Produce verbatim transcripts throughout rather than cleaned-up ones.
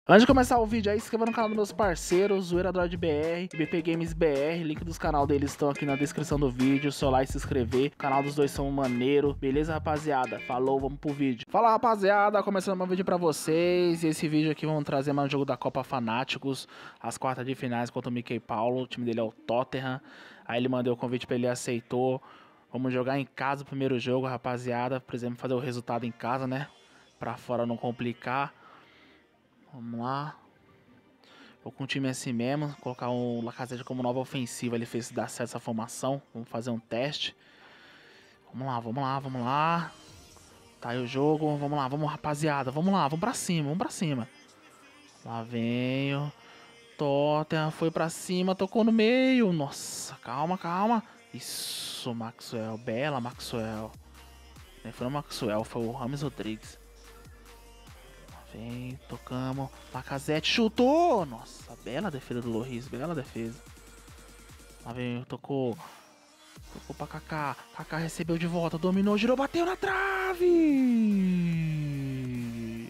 Antes de começar o vídeo aí, se inscreva no canal dos meus parceiros, Zoeira Droid B R e B P Games B R. Link dos canal deles estão aqui na descrição do vídeo. Só lá e se inscrever. O canal dos dois são maneiro. Beleza, rapaziada? Falou, vamos pro vídeo. Fala, rapaziada. Começando um vídeo pra vocês. E esse vídeo aqui vamos trazer mais um jogo da Copa Fanáticos. As quartas de finais contra o Mickey Paulo. O time dele é o Tottenham. Aí ele mandou o convite pra ele, aceitou. Vamos jogar em casa o primeiro jogo, rapaziada. Por exemplo, fazer o resultado em casa, né? Pra fora não complicar. Vamos lá. Vou com o time assim mesmo. Colocar o Lacazette como nova ofensiva. Ele fez dar certo essa formação. Vamos fazer um teste. Vamos lá, vamos lá, vamos lá. Tá aí o jogo. Vamos lá, vamos rapaziada. Vamos lá, vamos pra cima, vamos pra cima. Lá vem o Tottenham. Foi pra cima, tocou no meio. Nossa, calma, calma. Isso, Maxwell. Bela, Maxwell. Nem foi o Maxwell, foi o James Rodrigues. Vem, tocamos. Lacazette chutou. Nossa, bela defesa do Lloris. Bela defesa. Lá vem, tocou. Tocou pra Kaká. Kaká recebeu de volta. Dominou, girou, bateu na trave.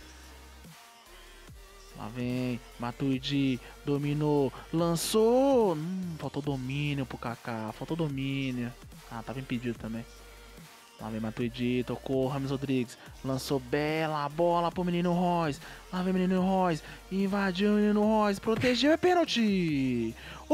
Lá vem. Matuidi. Dominou. Lançou. Hum, faltou domínio pro Kaká. Faltou domínio. Ah, tava impedido também. Lá vem Matuidi, tocou, James Rodrigues, lançou bela bola pro menino Royce. Lá vem menino Royce, invadiu o menino Royce, protegeu, é pênalti! Ô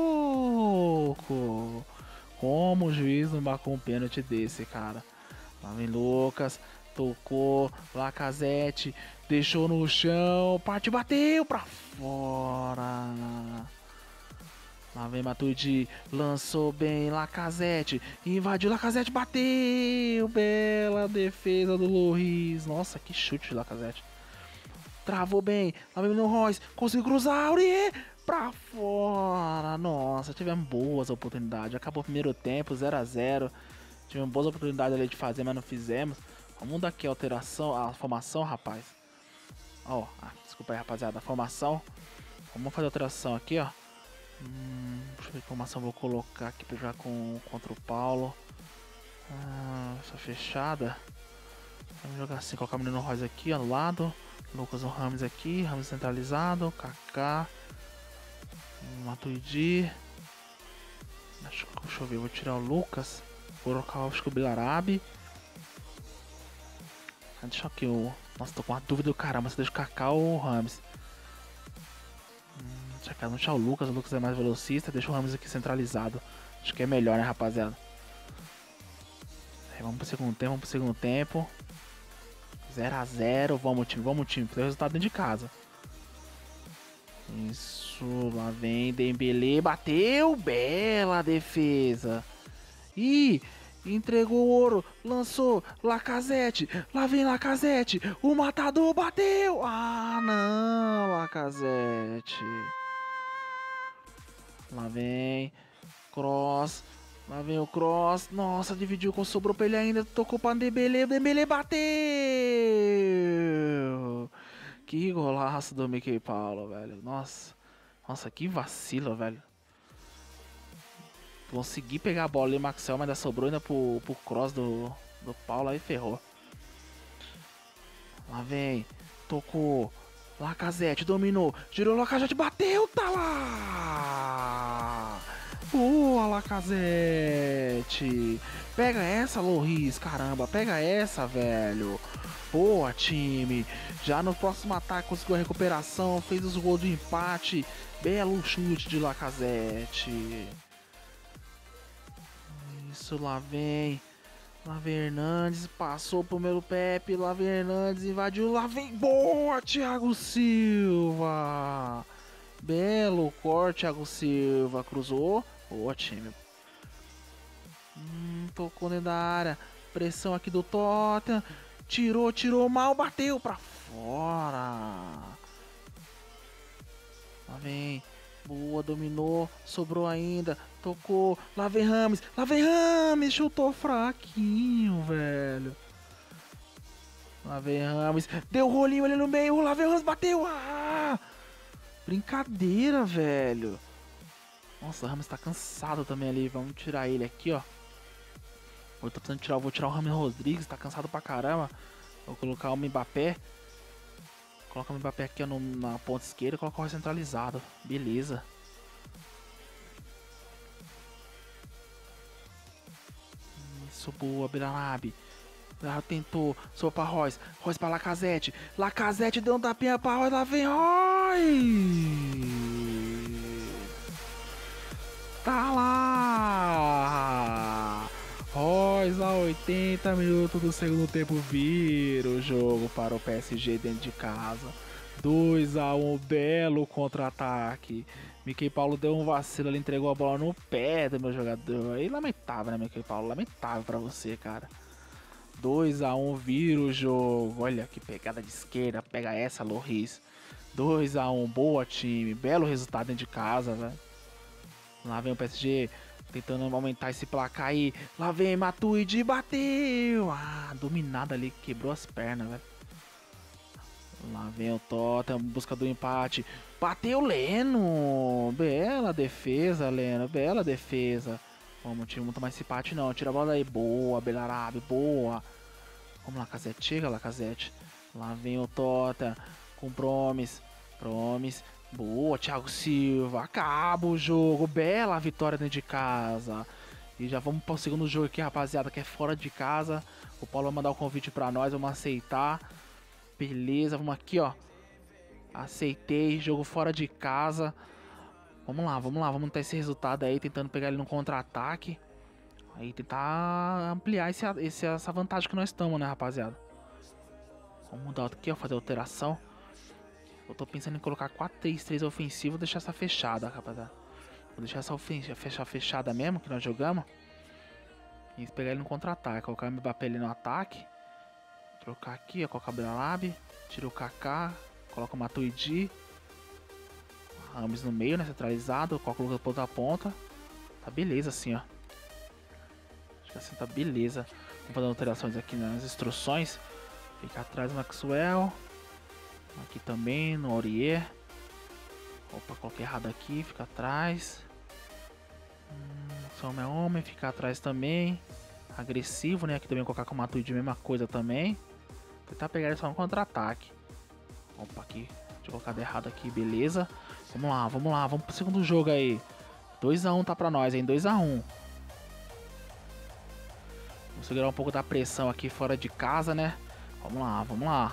louco! Como o juiz não marcou um pênalti desse, cara? Lá vem Lucas, tocou, Lacazette, deixou no chão, parte, bateu pra fora! Lá vem Matuidi, lançou bem, Lacazette, invadiu, Lacazette, bateu, bela defesa do Lloris, nossa, que chute de Lacazette, travou bem, lá vem o Royce, conseguiu cruzar, Aurier, pra fora, nossa, tivemos boas oportunidades, acabou o primeiro tempo, zero a zero, tivemos boas oportunidades ali de fazer, mas não fizemos. Vamos mudar aqui a alteração, a formação, rapaz, ó, ah, desculpa aí, rapaziada, a formação, vamos fazer a alteração aqui, ó. Hum, deixa eu ver que formação vou colocar aqui pra jogar com, contra o Paulo. Ah, essa fechada. Vamos jogar assim, colocar o menino Royce aqui ao lado. Lucas o Rames aqui, Rames centralizado. Kaká. Matuidi. Deixa, deixa eu ver, vou tirar o Lucas. Vou colocar acho que o Bilarabi. Deixa aqui o. Nossa, tô com uma dúvida do caramba se deixa o Kaká ou o Rames. Deixa eu não deixar o Lucas, o Lucas é mais velocista, deixa o Ramos aqui centralizado. Acho que é melhor, né, rapaziada? Aí, vamos pro segundo tempo, vamos pro segundo tempo. zero a zero, vamos time, vamos time, fazer o resultado dentro de casa. Isso, lá vem Dembélé, bateu, bela defesa. Ih, entregou o ouro, lançou, Lacazette, lá vem Lacazette, o matador bateu. Ah, não, Lacazette. Lá vem Cross. Lá vem o Cross. Nossa, dividiu com sobrou pra ele ainda. Tocou pra Dembélé. O Dembélé bateu. Que golaço do Mickey Paulo, velho. Nossa. Nossa, que vacilo, velho. Consegui pegar a bola ali, o Maxwell, mas ainda sobrou ainda pro, pro Cross do, do Paulo. Aí ferrou. Lá vem. Tocou. Lacazette dominou. Girou, Lacazette bateu. Tá lá. Boa, Lacazette! Pega essa, Lloris, caramba, pega essa, velho! Boa, time! Já no próximo ataque conseguiu a recuperação, fez os gols de empate. Belo chute de Lacazette. Isso, lá vem. Lá vem Hernandes, passou pro meu Pepe, lá vem Hernandes, invadiu, lá vem. Boa, Thiago Silva! Belo corte, Thiago Silva, cruzou. Boa, time. Hum, tocou dentro da área. Pressão aqui do Tottenham. Tirou, tirou mal, bateu pra fora. Lá vem. Boa, dominou. Sobrou ainda. Tocou. Lá vem Rames. Lá vem Rames. Chutou fraquinho, velho. Lá vem Rames. Deu rolinho ali no meio. Lá vem Rames. Bateu. Ah! Brincadeira, velho. Nossa, o Rames tá cansado também ali. Vamos tirar ele aqui, ó. Eu tô precisando tirar, vou tirar o James Rodrigues, tá cansado pra caramba. Vou colocar o Mbappé. Coloca o Mbappé aqui ó, no, na ponta esquerda e coloca o Royce centralizado. Beleza. Isso, boa, Bernab. Ah, tentou, sobrou pra Royce. Royce pra Lacazette. Lacazette deu um tapinha pra Royce. Lá vem Royce. Tá lá. Royce a oitenta minutos do segundo tempo vira o jogo para o P S G dentro de casa. dois a um, belo contra-ataque. Miquel Paulo deu um vacilo, ele entregou a bola no pé do meu jogador. Aí lamentável, né, Miquel Paulo? Lamentável pra você, cara. dois a um, vira o jogo. Olha que pegada de esquerda. Pega essa, Loris. dois a um, boa time. Belo resultado dentro de casa, velho. Lá vem o P S G tentando aumentar esse placar aí. Lá vem Matuidi, bateu. Ah, dominado ali, quebrou as pernas, velho. Lá vem o Tottenham, busca do empate. Bateu Leno. Bela defesa, Leno. Bela defesa. Vamos, time, não tomar esse empate não. Tira a bola aí. Boa, Belarabe, boa. Vamos lá, Lacazette. Chega, Lacazette. Lá vem o Tottenham com Promise. Promise. Boa, Thiago Silva. Acaba o jogo. Bela vitória dentro de casa. E já vamos para o segundo jogo aqui, rapaziada, que é fora de casa. O Paulo vai mandar o convite para nós. Vamos aceitar. Beleza, vamos aqui, ó. Aceitei. Jogo fora de casa. Vamos lá, vamos lá. Vamos ter esse resultado aí. Tentando pegar ele no contra-ataque. Aí tentar ampliar esse, esse, essa vantagem que nós estamos, né, rapaziada. Vamos mudar aqui, ó. Fazer alteração. Eu tô pensando em colocar quatro três três ofensivo e deixar essa fechada, rapaziada. Vou deixar essa ofensiva fechar fechada mesmo, que nós jogamos. E pegar ele no contra-ataque. Colocar o Mbappé ali no ataque. Trocar aqui, ó. Colocar o Belarabe. Tira o Kaká. Coloca o Matuidi. Rames no meio, né? Centralizado. Coloca o Lucas ponta a ponta. Tá beleza assim, ó. Acho que assim tá beleza. Vamos fazer alterações aqui nas instruções. Fica atrás do Maxwell. Aqui também, no Aurier. Opa, coloquei errado aqui, fica atrás. Hum, só homem é homem, fica atrás também. Agressivo, né? Aqui também vou colocar com o Matuidi, mesma coisa também. Tentar pegar ele só no contra-ataque. Opa, aqui. Deixa eu colocar errado aqui, beleza. Vamos lá, vamos lá, vamos pro segundo jogo aí. dois a um tá pra nós, hein? dois a um. Vamos segurar um pouco da pressão aqui fora de casa, né? Vamos lá, vamos lá.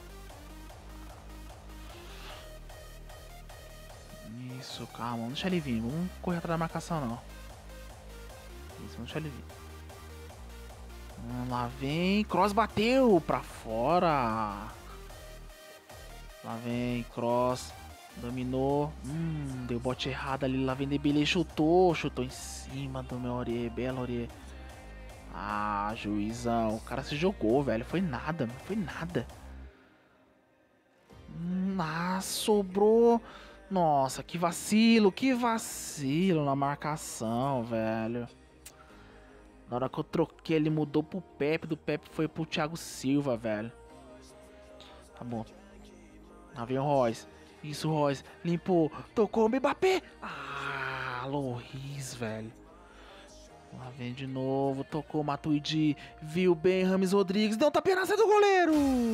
Isso, calma, não deixa ele vir, vamos correr atrás da marcação não. Isso, não deixa ele vir. Hum, lá vem, Cross bateu pra fora. Lá vem, Cross, dominou. Hum, deu bote errado ali, lá vem Debele, chutou, chutou em cima do meu Aurier, belo Aurier. Ah, juizão, o cara se jogou, velho, foi nada, foi nada. Hum, ah, sobrou... Nossa, que vacilo, que vacilo na marcação, velho. Na hora que eu troquei, ele mudou pro Pepe, do Pepe foi pro Thiago Silva, velho. Tá bom. Lá vem o Royce. Isso, Royce. Limpou. Tocou o Mbappé. Ah, Loris, velho. Lá vem de novo. Tocou o Matuidi. Viu bem Rames Rodrigues. Deu um tapinha na saída do goleiro.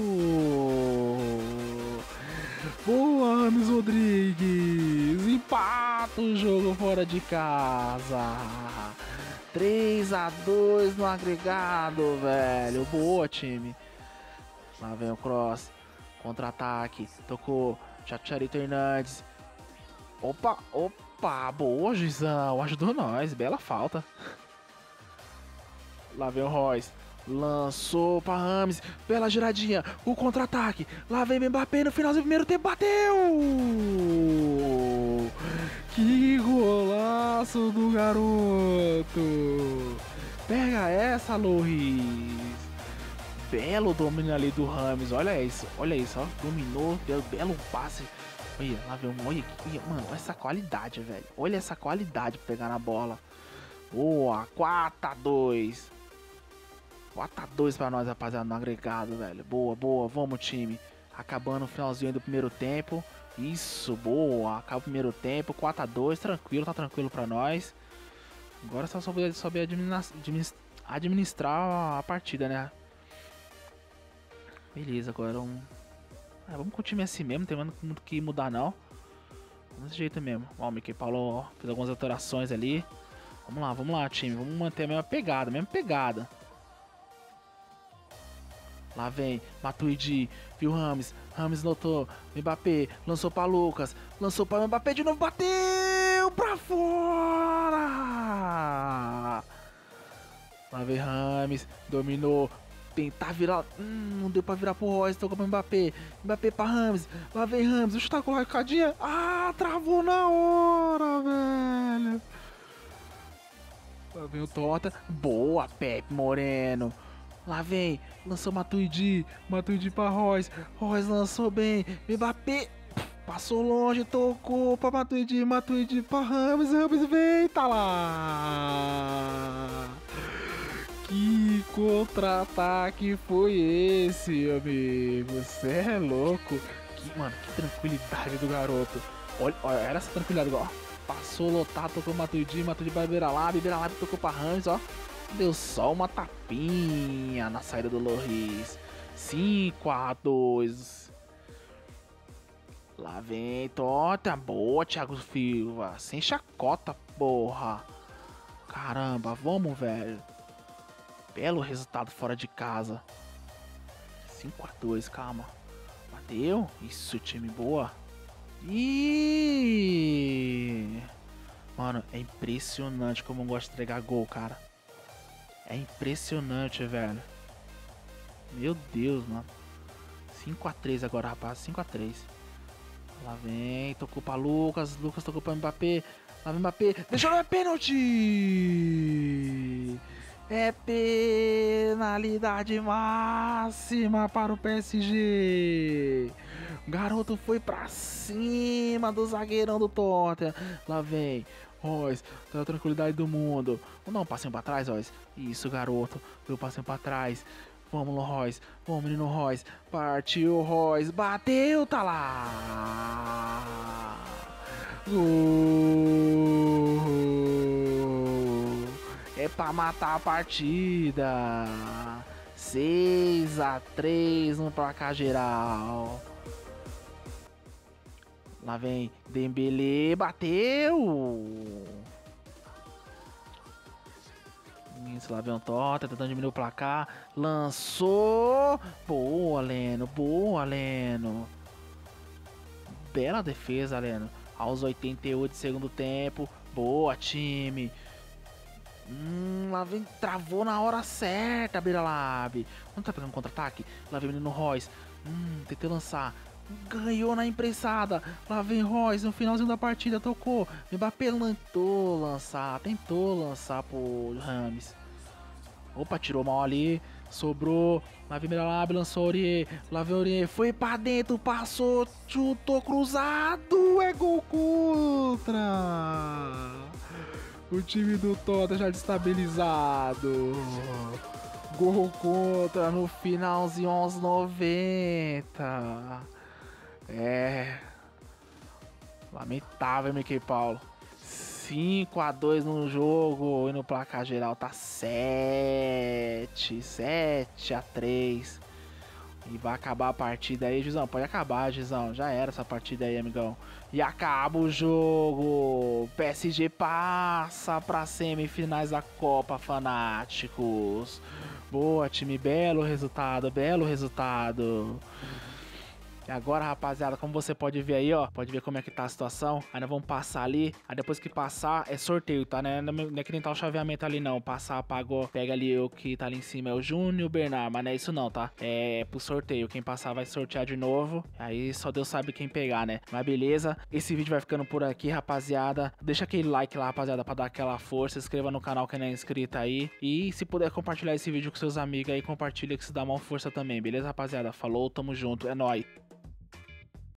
Boa, Rames Rodrigues. Empata o jogo fora de casa. três a dois no agregado, velho. Boa, time. Lá vem o Cross. Contra-ataque. Tocou. Chacharito Hernandes. Opa, opa. Boa, juizão. Ajudou nós. Bela falta. Lá vem o Royce. Lançou pra Rames. Bela giradinha. O contra-ataque. Lá vem o Mbappé no final do primeiro tempo. Bateu! Que golaço do garoto. Pega essa, Loris. Belo domínio ali do Rames. Olha isso. Olha isso, ó. Dominou. Deu belo passe. Olha, lá vem o... Olha, olha, mano, olha essa qualidade, velho. Olha essa qualidade pra pegar na bola. Boa. quatro a dois. quatro a dois pra nós, rapaziada, no agregado, velho. Boa, boa, vamos, time. Acabando o finalzinho do primeiro tempo. Isso, boa. Acaba o primeiro tempo, quatro a dois, tranquilo, tá tranquilo pra nós. Agora é só saber, saber administrar, administrar a partida, né? Beleza, agora um... Ah, vamos com o time assim mesmo, não tem muito que mudar não. Desse jeito mesmo. Ó, o Mickey Paulo ó, fez algumas alterações ali. Vamos lá, vamos lá, time. Vamos manter a mesma pegada, a mesma pegada. Lá vem, Matuidi, viu Rames, Rames notou, Mbappé, lançou pra Lucas, lançou pra Mbappé de novo, bateu pra fora! Lá vem Rames, dominou, tentar virar, hum, não deu pra virar pro Royce, tocou pra Mbappé, Mbappé pra Rames, lá vem Rames, o chute com a recadinha, ah, travou na hora, velho! Lá vem o Tota, boa, Pepe Moreno! Lá vem, lançou Matuidi, Matuidi pra Royce, Royce lançou bem, Mbappé passou longe, tocou pra Matuidi, Matuidi pra Rames, Rames vem, tá lá! Que contra-ataque foi esse, amigo? Cê é louco? Que, mano, que tranquilidade do garoto. Olha, olha era essa tranquilidade, ó. Passou lotado, tocou Matuidi, Matuidi pra Beiralab, Beiralab tocou pra Rames, ó. Deu só uma tapinha na saída do Loris. cinco a dois. Lá vem Tota. Boa, Thiago Silva. Sem chacota, porra. Caramba, vamos, velho. Belo resultado fora de casa. cinco a dois, calma. Bateu. Isso, time boa. Ih! Mano, é impressionante como eu gosto de entregar gol, cara. É impressionante, velho. Meu Deus, mano. cinco a três agora, rapaz. cinco a três. Lá vem. Tocou pra Lucas. Lucas tocou pra Mbappé. Lá vem Mbappé. Deixou no pênalti. É penalidade máxima para o P S G. O garoto foi pra cima do zagueirão do Tottenham. Lá vem. Royce, toda a tranquilidade do mundo. Vamos dar um passinho pra trás, Royce. Isso, garoto. Deu um passinho pra trás. Vamos, Royce. Vamos, menino Royce. Partiu, Royce. Bateu, tá lá. Gol. É pra matar a partida. seis a três no placar geral. Lá vem Dembélé, bateu! Isso, lá vem o Tota, tentando diminuir o placar. Lançou! Boa, Leno, boa, Leno. Bela defesa, Leno. Aos oitenta e oito de segundo tempo. Boa, time. Hum, lá vem, travou na hora certa, Beiralab. Não tá pegando contra-ataque? Lá vem o menino Royce. Hum, tentei lançar. Ganhou na impressada. Lá vem Royce no finalzinho da partida. Tocou. Mbappé tentou lançar. Tentou lançar pro Rames. Opa, tirou mal ali. Sobrou. Lá vem Beiralab, lançou Aurier. Lá vem Aurier. Foi pra dentro. Passou. Chutou cruzado. É gol contra. O time do Tota já destabilizado. Gol contra no finalzinho aos noventa. É. Lamentável, Mickey Paulo. cinco a dois no jogo e no placar geral tá sete. sete a três. E vai acabar a partida aí, Gizão. Pode acabar, Gizão. Já era essa partida aí, amigão. E acaba o jogo. P S G passa para semifinais da Copa, fanáticos. Boa, time. Belo resultado. Belo resultado. E agora, rapaziada, como você pode ver aí, ó, pode ver como é que tá a situação. Aí nós vamos passar ali, aí depois que passar é sorteio, tá, né? Não é que nem tá o chaveamento ali não, passar, apagou, pega ali o que tá ali em cima, é o Júnior e o Bernard, mas não é isso não, tá? É pro sorteio, quem passar vai sortear de novo, aí só Deus sabe quem pegar, né? Mas beleza, esse vídeo vai ficando por aqui, rapaziada. Deixa aquele like lá, rapaziada, pra dar aquela força, se inscreva no canal quem não é inscrito aí. E se puder compartilhar esse vídeo com seus amigos aí, compartilha que isso dá uma força também, beleza, rapaziada? Falou, tamo junto, é nóis.